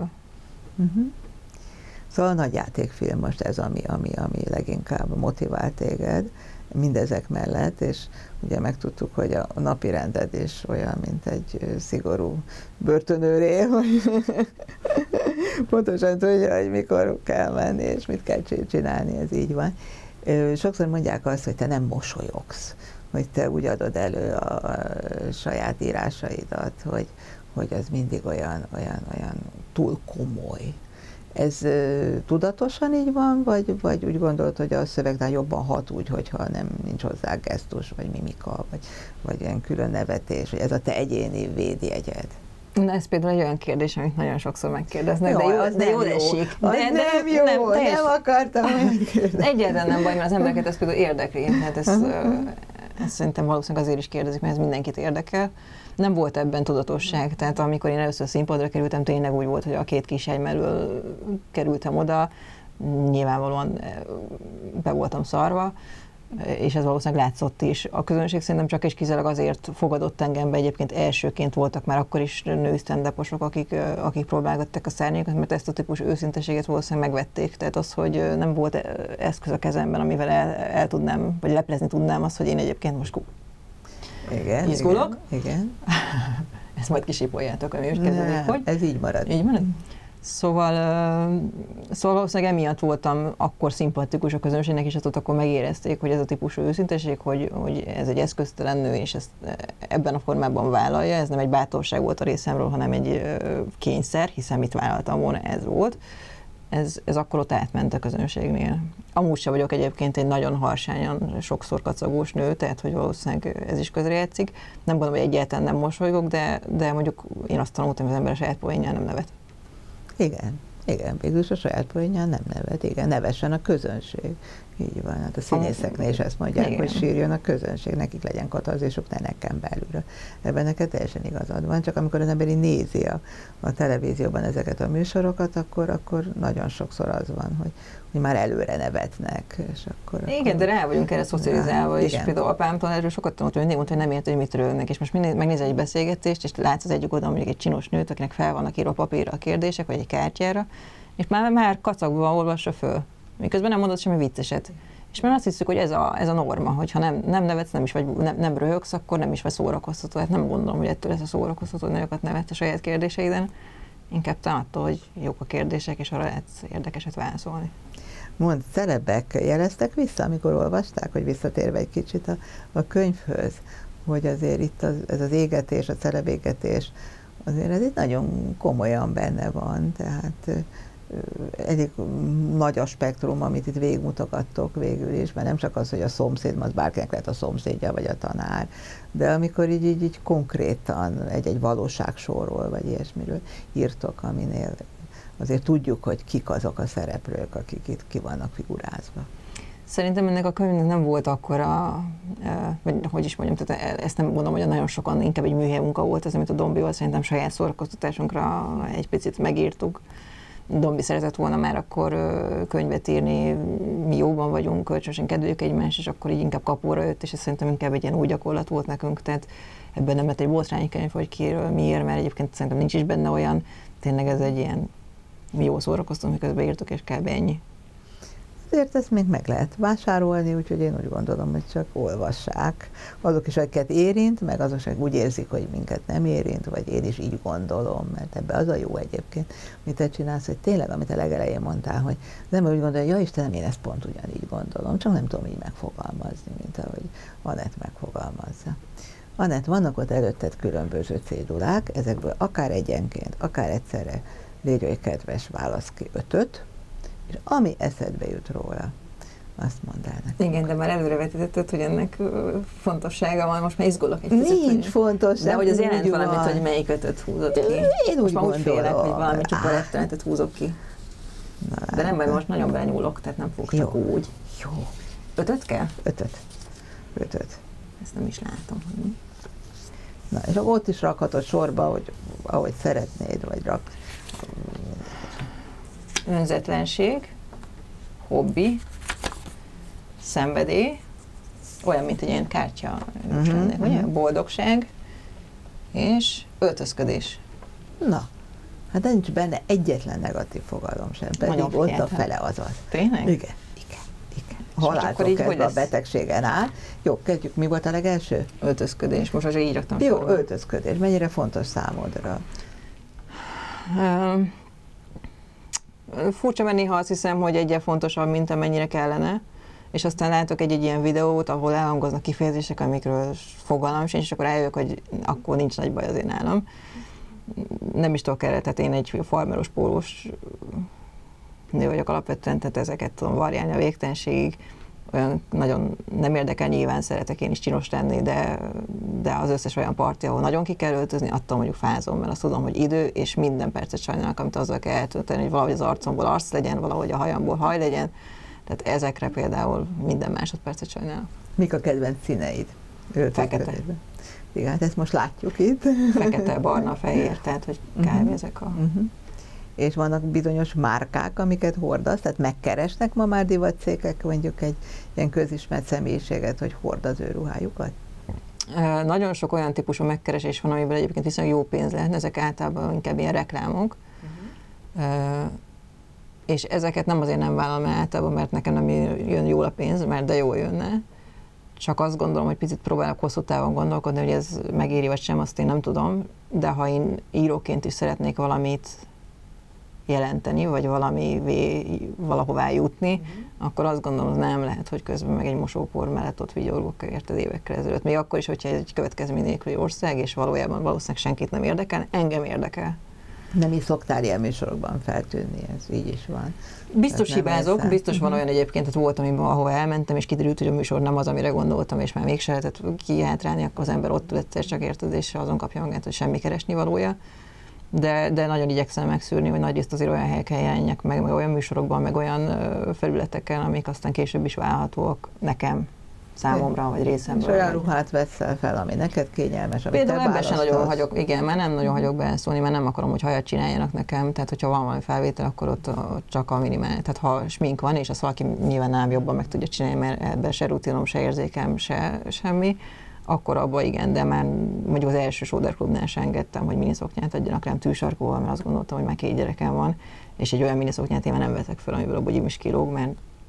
Szóval a nagy játékfilm most ez, ami leginkább motivál téged mindezek mellett, és ugye megtudtuk, hogy a napi rended is olyan, mint egy szigorú börtönőré, hogy pontosan tudja, hogy mikor kell menni, és mit kell csinálni, ez így van. Sokszor mondják azt, hogy te nem mosolyogsz, hogy te úgy adod elő a saját írásaidat, hogy az mindig olyan túl komoly. Ez tudatosan így van, vagy úgy gondolod, hogy a szövegnál jobban hat úgy, hogyha nem nincs hozzá gesztus, vagy mimika, vagy ilyen külön nevetés, hogy ez a te egyéni védjegyed? Na, ez például egy olyan kérdés, amit nagyon sokszor megkérdeznek, jó, de jól esik. Nem akartam megkérdezni. Egyáltalán nem baj, mert az embereket ez például érdekli. Hát ezt szerintem valószínűleg azért is kérdezik, mert ez mindenkit érdekel. Nem volt ebben tudatosság, tehát amikor én először színpadra kerültem, tényleg úgy volt, hogy a két kisegymellől kerültem oda, nyilvánvalóan be voltam szarva, és ez valószínűleg látszott is. A közönség szerintem csak és kizárólag azért fogadott engem be, egyébként elsőként voltak már akkor is női stand-uposok, akik próbálgatták a szárnyakat, mert ezt a típusú őszinteséget valószínűleg megvették. Tehát az, hogy nem volt eszköz a kezemben, amivel el tudnám, vagy leplezni tudnám azt, hogy én egyébként most izgulok. Igen. Ezt majd kisipoljátok, ami most kezdődik, hogy? Ez így marad. Így marad? Szóval valószínűleg emiatt voltam akkor szimpatikus a közönségnek, és azt akkor megérezték, hogy ez a típusú őszinteség, hogy ez egy eszköztelen nő, és ezt ebben a formában vállalja, ez nem egy bátorság volt a részemről, hanem egy kényszer, hiszen mit vállaltam volna, ez volt. Ez akkor ott átment a közönségnél. Amúgy sem vagyok egyébként egy nagyon harsányan, sokszor kacagós nő, tehát hogy valószínűleg ez is közrejátszik. Nem gondolom, hogy egyáltalán nem mosolygok, de mondjuk én azt tanultam, hogy az ember a saját poénján nem nevet. Igen, végülis a saját poénján nem nevet, igen, nevessen a közönség. Így van, hát a színészeknél is ezt mondják, igen, hogy sírjon a közönség, nekik legyen katarzisuk, ne nekem belülről. Ebben neked teljesen igazad van, csak amikor az ember nézi a televízióban ezeket a műsorokat, akkor nagyon sokszor az van, hogy már előre nevetnek. És akkor de rá vagyunk erre szocializálva, és például apámtól erről sokat tanultam, hogy mondta, hogy nem ért, hogy mit rögnek, és most megnézel egy beszélgetést, és látsz az egyik oldalon mondjuk egy csinos nőt, akinek fel vannak írva papírra a kérdések, vagy egy kártyára, és már kacagva olvassa föl. Miközben nem mondott semmi vicceset. És már azt hiszük, hogy ez a norma, hogyha nem nevetsz, nem röhögsz, akkor nem is vagy szórakoztató. Hát nem gondolom, hogy ettől lesz a szórakoztató, hogy nagyokat nevetsz a saját kérdéseiden. Inkább talán attól, hogy jók a kérdések, és arra lehetsz érdekeset válaszolni. Mondd, celebek jeleztek vissza, amikor olvasták, hogy visszatérve egy kicsit a könyvhöz, hogy azért itt ez az égetés, a celebégetés, azért ez itt nagyon komolyan benne van, tehát elég nagy a spektrum, amit itt végigmutogattok végül is, mert nem csak az, hogy a szomszéd, az bárkinek lehet a szomszédja, vagy a tanár, de amikor így konkrétan egy valóságsorról, vagy ilyesmiről írtok, aminél azért tudjuk, hogy kik azok a szereplők, akik itt ki vannak figurázva. Szerintem ennek a könyvnek nem volt akkora, vagy hogy is mondjam, tehát ezt nem mondom, hogy nagyon sokan, inkább egy műhely munka volt ez, amit a Dombival szerintem saját szórakoztatásunkra egy picit megírtuk. Dombi szeretett volna már akkor könyvet írni, mi jóban vagyunk, kölcsönösen kedveljük egymást, és akkor így inkább kapóra jött, és ez szerintem inkább egy ilyen új gyakorlat volt nekünk, tehát ebben nem lett egy botrányi könyv, hogy kiről miért, mert egyébként szerintem nincs is benne olyan, tényleg ez egy ilyen, mi jól szórakoztunk, miközben írtuk, és kb. Ennyi. Azért ezt még meg lehet vásárolni, úgyhogy én úgy gondolom, hogy csak olvassák. Azok is, akiket érint, meg azok, akik úgy érzik, hogy minket nem érint, vagy én is így gondolom, mert ebbe az a jó egyébként, amit te csinálsz, hogy tényleg, amit a legelején mondtál, hogy nem úgy gondolja, ja Istenem, én ezt pont ugyanígy gondolom, csak nem tudom így megfogalmazni, mint ahogy Anett megfogalmazza. Anett, vannak ott előtted különböző cédulák, ezekből akár egyenként, akár egyszerre légy olyan kedves, válasz ki 5-öt, és ami eszedbe jut róla, azt mondd el nekem. Igen, de már előrevetítetted, hogy ennek fontossága van, most már izgulok egy picit. Nincs fontos. De hogy az jelent valamit, hogy melyik 5-öt húzod ki. Én úgy gondolom. Most már úgy félek, hogy valami csupa rettenetet húzok ki. De nem baj, most nagyon belenyúlok, tehát nem fogok csak úgy. Jó. 5-öt kell? 5-öt. Ezt nem is látom. Na, és ott is rakhatod sorba, hogy ahogy szeretnéd, vagy rak. Önzetlenség, hobbi, szenvedély, olyan, mint egy ilyen kártya, ugye? Boldogság és öltözködés. Na, hát nincs benne egyetlen negatív fogalom sem, pedig Nagyon ott a figyeltem. fele azaz. Tényleg? Igen. A haláltól kezdve a betegségen áll. Jó, kezdjük, mi volt a legelső? Öltözködés, most azért így raktam. Jó, öltözködés. Mennyire fontos számodra? Furcsa, mert néha azt hiszem, hogy egyen fontosabb, mint amennyire kellene, és aztán látok egy ilyen videót, ahol elhangoznak kifejezések, amikről fogalmam sincs, és akkor eljövök, hogy akkor nincs nagy baj azért nálam. Nem is tudok erre, tehát én egy farmeros pólós nő vagyok alapvetően, tehát ezeket tudom variálni a végtelenségig. Olyan nagyon nem érdekel, nyilván szeretek én is csinos lenni, de az összes olyan parti, ahol nagyon ki kell öltözni, attól mondjuk fázom, mert azt tudom, hogy idő, és minden percet sajnálok, amit azzal kell eltölteni, hogy valahogy az arcomból arc legyen, valahogy a hajamból haj legyen. Tehát ezekre például minden másodpercet sajnálok. Mik a kedvenc színeid? Fekete. Igen, hát ezt most látjuk itt. Fekete, barna, fehér, tehát hogy kb. Ezek a... És vannak bizonyos márkák, amiket hordasz, tehát megkeresnek ma már divatcégek, mondjuk egy ilyen közismert személyiséget, hogy hord az ő ruhájukat? Nagyon sok olyan típusú megkeresés van, amiben egyébként viszonylag jó pénz lehetne, ezek általában inkább ilyen reklámok. És ezeket nem azért nem vállalom általában, mert nekem nem jön jól a pénz, mert de jól jönne. Csak azt gondolom, hogy picit próbálok hosszú távon gondolkodni, hogy ez megéri vagy sem, azt én nem tudom, de ha én íróként is szeretnék valamit jelenteni, vagy valahová jutni, akkor azt gondolom, hogy nem lehet, hogy közben meg egy mosópor mellett ott vigyorgok érted évekkel ezelőtt. Még akkor is, hogyha ez egy következmény nélküli ország, és valójában valószínűleg senkit nem érdekel, engem érdekel. Nem is szoktál ilyen műsorokban feltűnni, ez így is van. Biztos hibázok, biztos van olyan egyébként, hogy voltam, ahova elmentem, és kiderült, hogy a műsor nem az, amire gondoltam, és már mégse lehetett kihátrálni, akkor az ember ott egyszer csak érted, és azon kapja magát, hogy semmi keresni valója. De nagyon igyekszem megszűrni, hogy nagyrészt azért olyan helyeken jelenjek meg olyan műsorokban, meg olyan felületeken, amik aztán később is válhatóak nekem, számomra, vagy részemről. És olyan ruhát veszel fel, ami neked kényelmes, amit például te ebben sem választasz. nagyon hagyok, igen, mert nem nagyon hagyok beleszólni, mert nem akarom, hogy hajat csináljanak nekem, tehát hogyha van valami felvétel, akkor ott csak a minimál. Tehát ha smink van, és azt valaki nyilván nem jobban meg tudja csinálni, mert ebben se rutinom, se érzékem, se semmi, akkor abban igen, de már mondjuk az első Sóder Klubnál sem engedtem, hogy miniszoknyát adjanak rám tűsarkóval, mert azt gondoltam, hogy már 2 gyerekem van, és egy olyan miniszoknyát én már nem veszek fel, amiből a bugyim is kilóg, mert...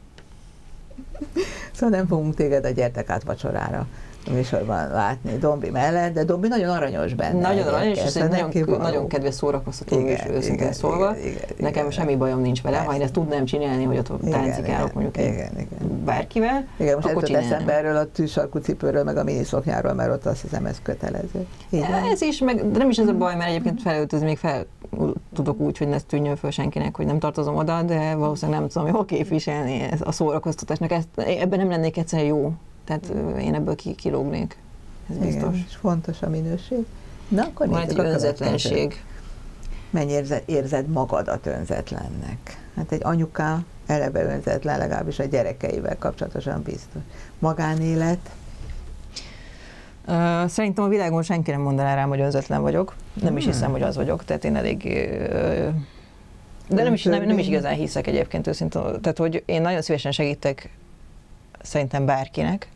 Szóval nem fogunk téged a Gyertek át vacsorára a műsorban látni Dombi mellett, de Dombi nagyon aranyos benne. Nagyon aranyos, és egy nagyon kedves szórakoztató is őszintén szólva. Nekem semmi bajom nincs vele, ha én ezt tudnám csinálni, hogy ott táncikálok mondjuk bárkivel, igen, most akkor ez eszembe erről a tűsarkú cipőről, meg a miniszoknyáról, mert ott azt hiszem ez kötelező. Ez is, meg, de nem is ez a baj, mert egyébként felöltözni még fel tudok úgy, hogy ne tűnjön föl senkinek, hogy nem tartozom oda, de valószínűleg nem tudom jól képviselni a szórakoztatásnak. Ebben nem lennék egyszerűen jó. Tehát én ebből kilógnék. Ez biztos. Igen, és fontos a minőség. Na, akkor van egy önzetlenség. Mennyire érzed magadat önzetlennek? Hát egy anyuka eleve önzetlen, legalábbis a gyerekeivel kapcsolatosan biztos. Magánélet? Szerintem a világon senki nem mondaná rám, hogy önzetlen vagyok. Nem is hiszem, hogy az vagyok. Tehát én elég... De nem is igazán hiszek egyébként őszintén. Tehát, hogy én nagyon szívesen segítek szerintem bárkinek,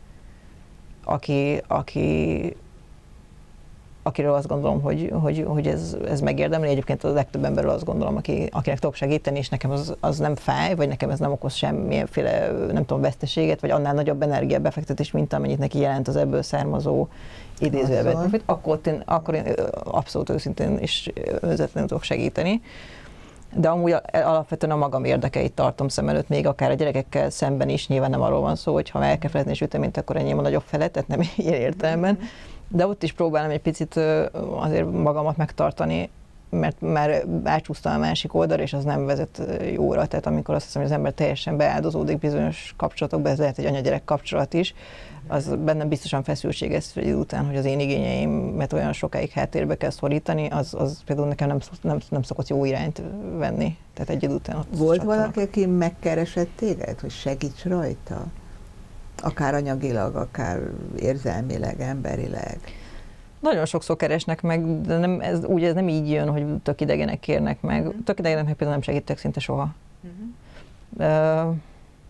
akiről azt gondolom, hogy ez megérdemli. Egyébként a legtöbb emberről azt gondolom, akinek tudok segíteni, és nekem az nem fáj, vagy nekem ez nem okoz semmilyenféle, nem tudom, veszteséget, vagy annál nagyobb energiabefektetés, mint amennyit neki jelent az ebből származó idézőjelben profit, akkor én abszolút őszintén és önzetlenül tudok segíteni. De amúgy alapvetően a magam érdekeit tartom szem előtt, még akár a gyerekekkel szemben is, nyilván nem arról van szó, hogy ha el kell felezni süteményt, akkor enyém a nagyobb fele, tehát nem ilyen értelemben. De ott is próbálom egy picit azért magamat megtartani, mert már átsúsztam a másik oldalra, és az nem vezet jóra. Tehát amikor azt hiszem, hogy az ember teljesen beáldozódik bizonyos kapcsolatokba, ez lehet egy anya-gyerek kapcsolat is, az bennem biztosan feszültséges egy idő után, hogy az én igényeimet olyan sokáig háttérbe kell szorítani, az például nekem nem szokott jó irányt venni. Tehát egy idő után ott volt valaki, aki megkeresett téged, hogy segíts rajta? Akár anyagilag, akár érzelmileg, emberileg? Nagyon sokszor keresnek meg, de ez nem így jön, hogy tök idegenek kérnek meg. Tök idegenek meg például nem segítek szinte soha.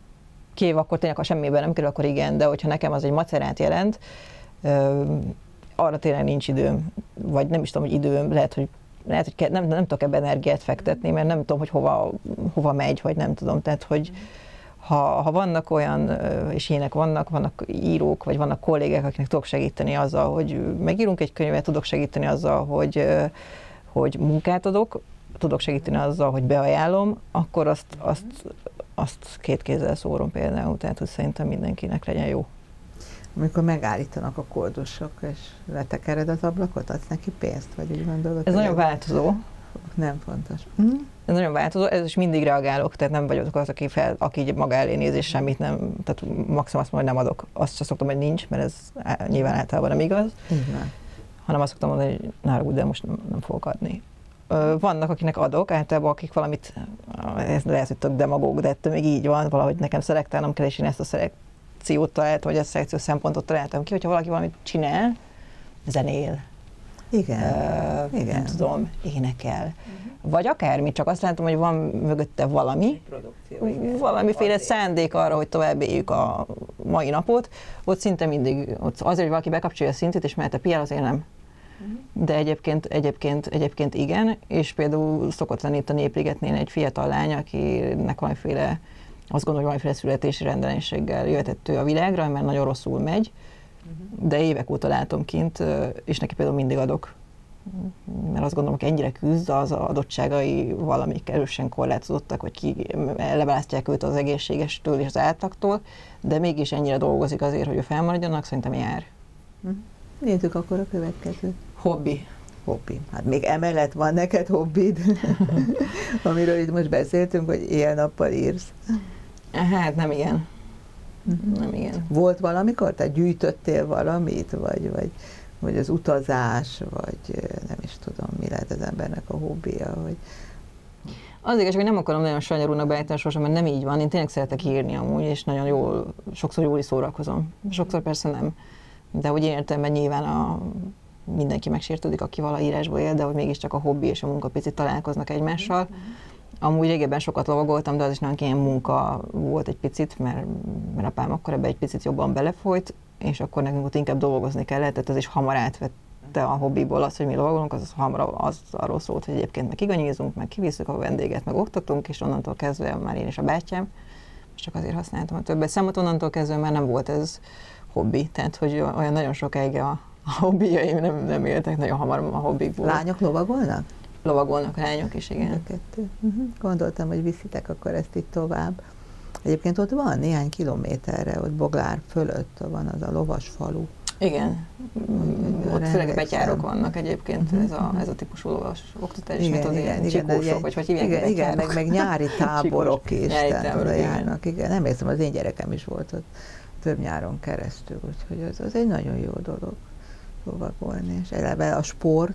kivéve akkor tényleg, ha semmiben nem kerül, akkor igen, de hogyha nekem az egy macerát jelent, arra tényleg nincs időm, vagy nem is tudom, hogy időm, lehet, hogy nem tudok ebben energiát fektetni, mert nem tudom, hogy hova megy, vagy nem tudom. Tehát, hogy ha vannak olyan, és ilyenek vannak írók, vagy vannak kollégák, akiknek tudok segíteni azzal, hogy megírunk egy könyvet, tudok segíteni azzal, hogy munkát adok, tudok segíteni azzal, hogy beajánlom, akkor azt két kézzel szórom például, tehát hogy szerintem mindenkinek legyen jó. Amikor megállítanak a koldusok, és letekered az ablakot, adsz neki pénzt, vagy úgy gondolod? Ez nagyon változó. Nem fontos. Ez nagyon változó, ez is mindig reagálok, tehát nem vagyok az, aki maga elé néz, és semmit nem, tehát maximum azt mondom, hogy nem adok. Azt sem szoktam, hogy nincs, mert ez nyilván általában nem igaz. Igen. Hanem azt szoktam mondani, hogy ne haragudj, de most nem fogok adni. Vannak, akinek adok, általában akik valamit, ez lehet, hogy tök demagóg, de ettől még így van, valahogy nekem szelektálnom kell, és én ezt a szelekciót találtam, vagy a szelekció szempontot találtam ki, hogyha valaki valamit csinál, zenél. Igen. Nem tudom, énekel. Vagy akármi, csak azt látom, hogy van mögötte valamiféle szándék arra, hogy tovább éljük a mai napot. Ott szinte mindig, azért, hogy valaki bekapcsolja a szintét, és mellette piál, azért nem. De egyébként igen, és például szokott lenni itt a Népligetnél egy fiatal lány, akinek valamiféle, azt gondolom, hogy valamiféle születési rendellenséggel jöhetett ő a világra, mert nagyon rosszul megy, de évek óta látom kint, és neki például mindig adok. Mert azt gondolom, hogy ennyire küzd, az adottságai valamik erősen korlátozottak, vagy leválasztják őt az egészségestől és az átlagtól, de mégis ennyire dolgozik azért, hogy ő felmaradjanak, szerintem jár. Nézzük akkor a következőt. Hobbi. Hát még emellett van neked hobbid, amiről itt most beszéltünk, hogy éjjel-nappal írsz. Hát nem igen. Nem igen. Volt valamikor? Tehát gyűjtöttél valamit? Vagy az utazás? Vagy nem is tudom, mi lehet az embernek a hobbija? Hogy... Az igaz, hogy nem akarom nagyon sanyarúnak beállítani sorsam, mert nem így van. Én tényleg szeretek írni amúgy, és nagyon sokszor jól is szórakozom. Sokszor persze nem. De hogy én értem, mert nyilván mindenki megsértődik, aki vala írásból él, de hogy mégiscsak a hobbi és a munka picit találkoznak egymással. Amúgy régebben sokat lovagoltam, de az is nagyon ilyen munka volt egy picit, mert apám akkor ebbe egy picit jobban belefolyt, és akkor nekünk ott inkább dolgozni kellett, tehát ez is hamar átvette a hobbiból azt, hogy mi lovagolunk, az hamar arról szólt, hogy egyébként meg kiganyízunk, meg kivisszük a vendéget, meg oktatunk, és onnantól kezdve már én és a bátyám, és csak azért használtam a többet számot, onnantól kezdve már nem volt ez hobbi, tehát hogy olyan nagyon sokáig a hobbijaim nem éltek, nagyon hamar a hobbikból. Lányok lovagolnak? Lovagolnak lányok is, igen. Gondoltam, hogy viszitek akkor ezt itt tovább. Egyébként ott van néhány kilométerre, ott Boglár fölött van az a lovas falu. Igen, ott főleg betyárok vannak egyébként, ez a típusú lovas oktatás, mint az ilyen csikósok, vagy hogy hívják igen, meg nyári táborok is, tehát oda járnak. Igen, nem hiszem, az én gyerekem is volt ott több nyáron keresztül, úgyhogy az egy nagyon jó dolog lovagolni, és eleve a sport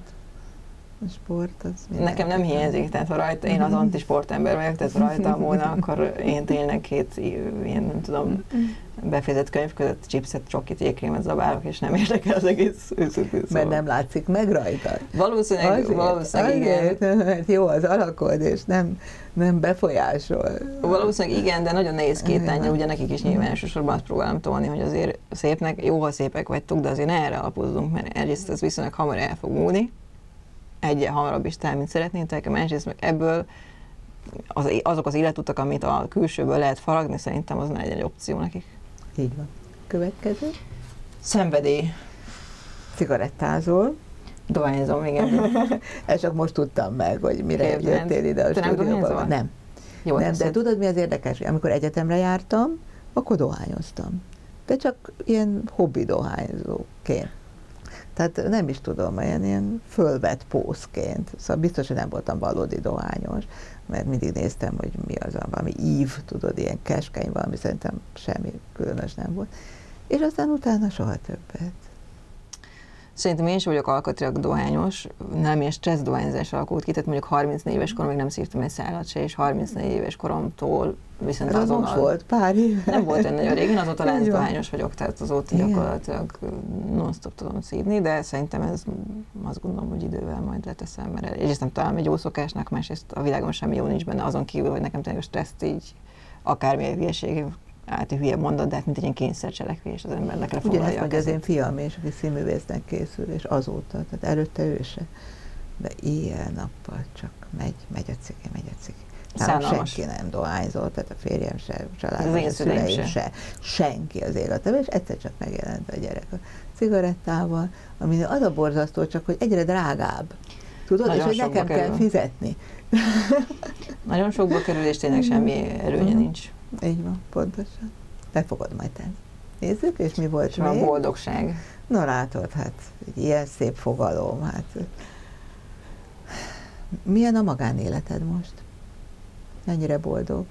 az nekem nem hiányzik, tehát ha rajta, én az antisportember vagyok, tehát ha rajtam volna, akkor én tényleg ilyen, nem tudom, befejezett könyv között chipset, csokit, jégkrémet zabálok, és nem érdekel az egész őszintén. Mert nem látszik meg rajtad? Valószínűleg igen. Mert jó az alakod, és nem befolyásol. Valószínűleg igen, de nagyon nehéz két lányra, ugye nekik is nyilván elsősorban azt próbálom tolni, hogy azért szépnek, jó, ha szépek vagytok, de azért ne erre alapozzunk, mert egyrészt ez viszonylag hamar el fog múlni, egyre hamarabb is talán, mint szeretnétek, másrészt meg ebből azok az életutak, amit a külsőből lehet faragni, szerintem az ne legyen egy opció nekik. Így van. Következő? Szenvedély. Cigarettázol. Dohányzom, igen. Ezt csak most tudtam meg, hogy mire jöttél ide a stúdióba. Nem. Jó, nem, de tudod, mi az érdekes? Amikor egyetemre jártam, akkor dohányoztam. De csak ilyen hobbi dohányzóként. Tehát nem is tudom, ilyen fölvett pószként. Szóval biztos, hogy nem voltam valódi dohányos, mert mindig néztem, hogy mi az, valami ív, tudod, ilyen keskeny valami, szerintem semmi különös nem volt. És aztán utána soha többet. Szerintem én is vagyok alkatilag dohányos, nem ilyen stressz dohányzás alakult ki, tehát mondjuk 34 éves korom még nem szívtam egy szállat se, és 34 éves koromtól viszont azonnal... Most volt pár éve. Nem volt olyan nagyon régen, azóta láncdohányos vagyok, tehát azóta gyakorlatilag non-stop tudom szívni, de szerintem ez azt gondolom, hogy idővel majd leteszem, mert egyrészt nem találom egy jó szokásnak, másrészt a világon semmi jó nincs benne, azon kívül, hogy nekem tényleg a stresszt így akármilyen hülyeség hülye mondat, de hát mint egy ilyen kényszercselekvés az embernek lefoglalja. Ugyanezt mondja az én fiam is, aki színművésznek készül, és azóta, tehát előtte ő se. De éjjel-nappal csak megy a ciki. Senki nem dohányzott, tehát a férjem se, családom, a szüleim se, senki az életemben, és egyszer csak megjelent a gyerek a cigarettával, ami az a borzasztó, csak hogy egyre drágább. Tudod, nagyon és hogy nekem kell fizetni. Nagyon sokba kerül, és tényleg semmi előnye nincs. Így van, pontosan. Meg fogod majd tenni. Nézzük, és mi volt és még? A boldogság. Na látod, hát egy ilyen szép fogalom, hát. Milyen a magánéleted most? Mennyire boldog?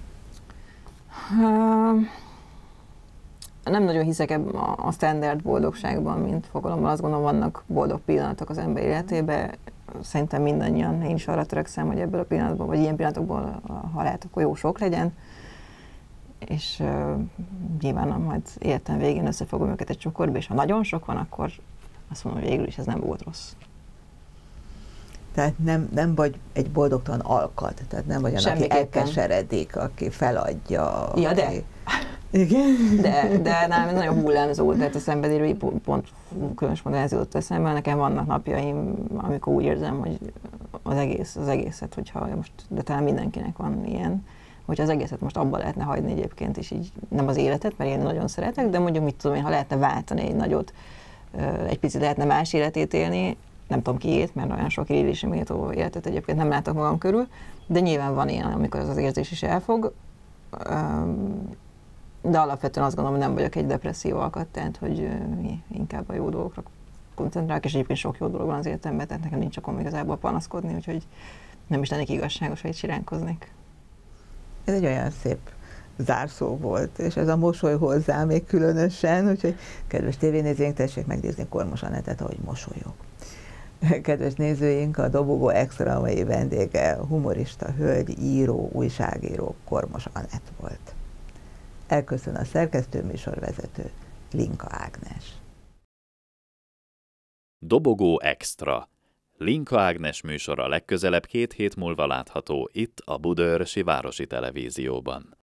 Nem nagyon hiszek a standard boldogságban, mint fogalomban. Azt gondolom, vannak boldog pillanatok az ember életében. Szerintem mindannyian, én is arra törekszem, hogy ebből a pillanatból, vagy ilyen pillanatokból, ha lehet, akkor jó sok legyen. És nyilván majd életem végén összefogom őket egy csokorba, és ha nagyon sok van, akkor azt mondom, hogy végül is ez nem volt rossz. Tehát nem vagy egy boldogtalan alkat, tehát nem vagy olyan, aki elkeseredik, aki feladja. Ja, aki... de. Igen? De nálam ez nagyon hullámzó, tehát a szenvedélyről pont különös módon ez jutott eszembe. Nekem vannak napjaim, amikor úgy érzem, hogy az egészet, hogyha most, de talán mindenkinek van ilyen, hogy az egészet most abba lehetne hagyni egyébként, és így nem az életet, mert én nagyon szeretek, de mondjuk mit tudom én, ha lehetne váltani egy nagyot, egy picit lehetne más életét élni, nem tudom kiét, mert olyan sok élésem méltó életet egyébként nem látok magam körül, de nyilván van ilyen, amikor az érzés is elfog. De alapvetően azt gondolom, hogy nem vagyok egy depresszió alkat, tehát hogy inkább a jó dolgokra koncentrálok, és egyébként sok jó dolog van az életemben, tehát nekem nincs okom igazából panaszkodni, úgyhogy nem is lennék igazságos, hogy siránkoznék. Ez egy olyan szép zárszó volt, és ez a mosoly hozzá még különösen, úgyhogy kedves tévénézőink, tessék megnézni Kormos Anettet, ahogy mosolyog. Kedves nézőink, a Dobogó Extra mai vendége, humorista hölgy, író, újságíró, Kormos Anett volt. Elköszön a szerkesztő, műsorvezető, Linka Ágnes. Dobogó Extra. Linka Ágnes műsora legközelebb 2 hét múlva látható itt a Budaörsi Városi Televízióban.